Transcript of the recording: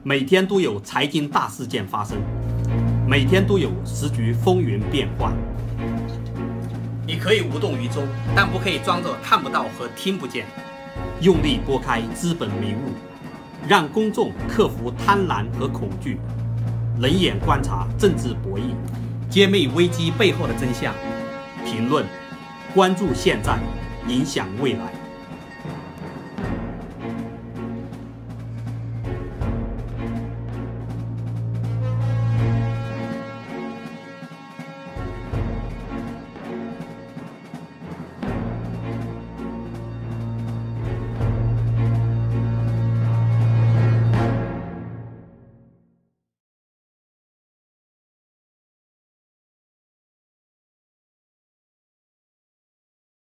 每天都有财经大事件发生，每天都有时局风云变幻。你可以无动于衷，但不可以装作看不到和听不见。用力拨开资本迷雾，让公众克服贪婪和恐惧，冷眼观察政治博弈，揭秘危机背后的真相。评论，关注现在，影响未来。